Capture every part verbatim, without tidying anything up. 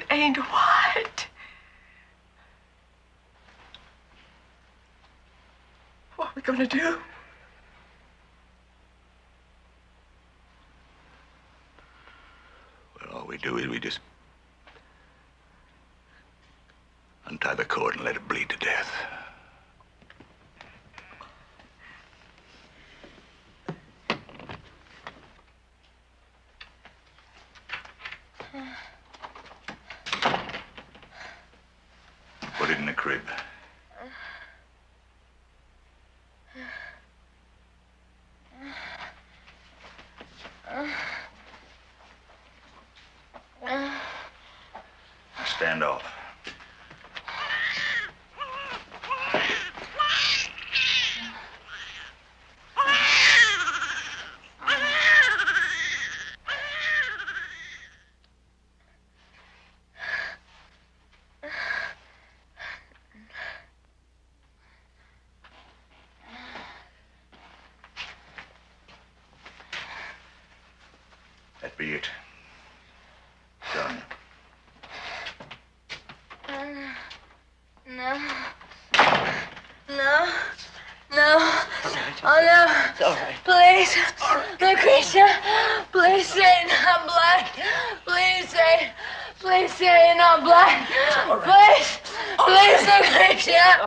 Ain't what? What are we gonna do? Well, all we do is we just untie the cord and let it bleed to death. Put it in the crib. Stand off. That be it. Done. No. No. No. Oh, no. It's all right. Please. All right. Lucretia. Please say you're not black. Please say. Please say you're not black. All right. Please. Please, Lucretia.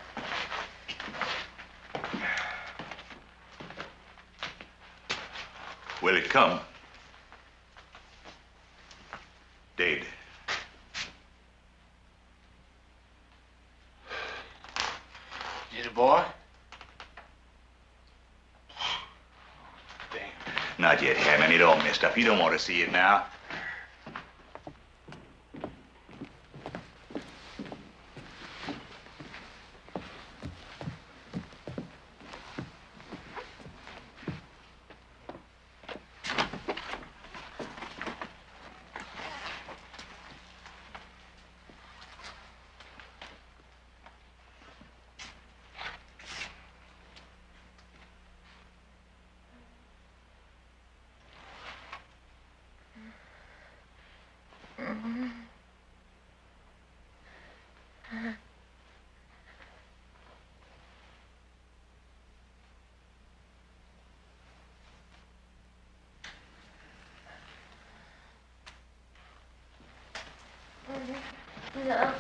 Will it come? Dead. Is it, boy? Damn. Not yet, Hammond. It all messed up. You don't want to see it now. No.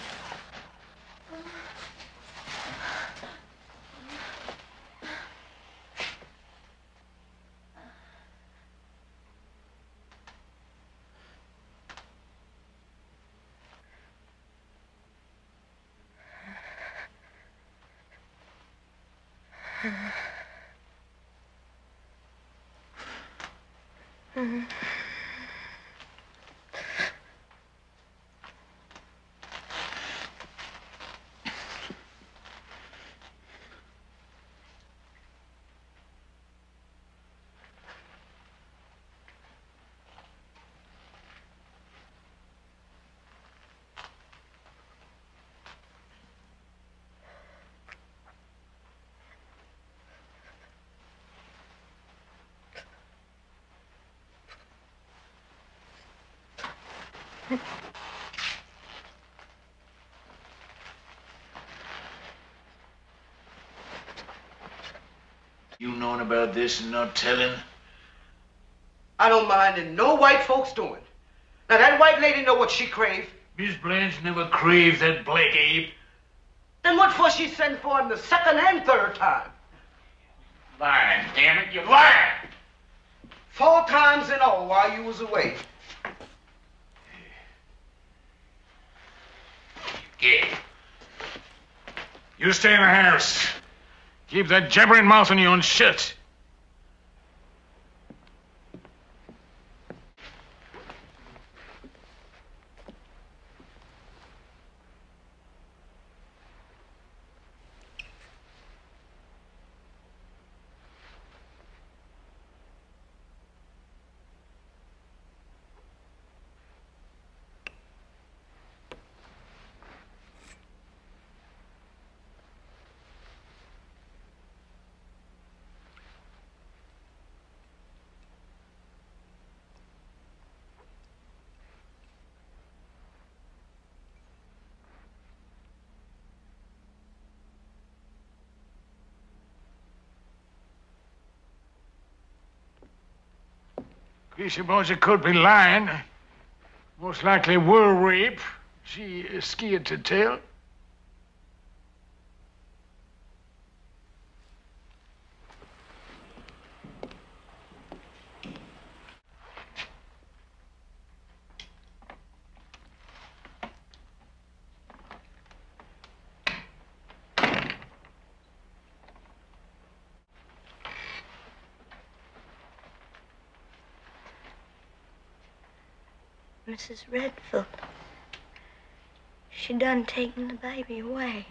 Mm-hmm. You knowing about this and not telling? I don't mind and no white folks doing. Now that white lady know what she crave. Miss Blanche never craved that black ape. Then what for she sent for him the second and third time? Lying, damn it, you're lying! Four times in all while you was away. Get. You stay in the house. Keep that jabbering mouth of yours shut. We suppose it could be lying. Most likely were rape. She is scared to tell. Missus Redfield. She done taken the baby away.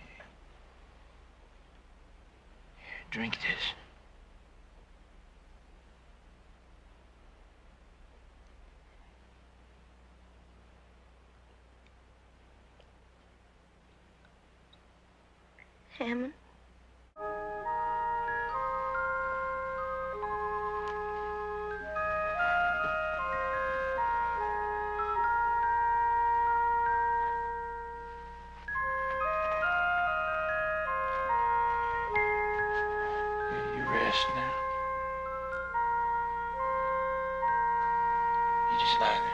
Drink this. Hammond. Now. You just lie there.